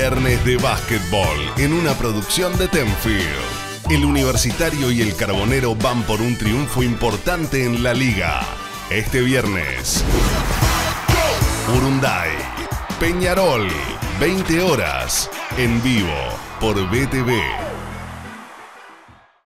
Viernes de básquetbol en una producción de Tenfield. El Universitario y el Carbonero van por un triunfo importante en la liga. Este viernes, Urunday, Peñarol, 20 horas, en vivo por BTV.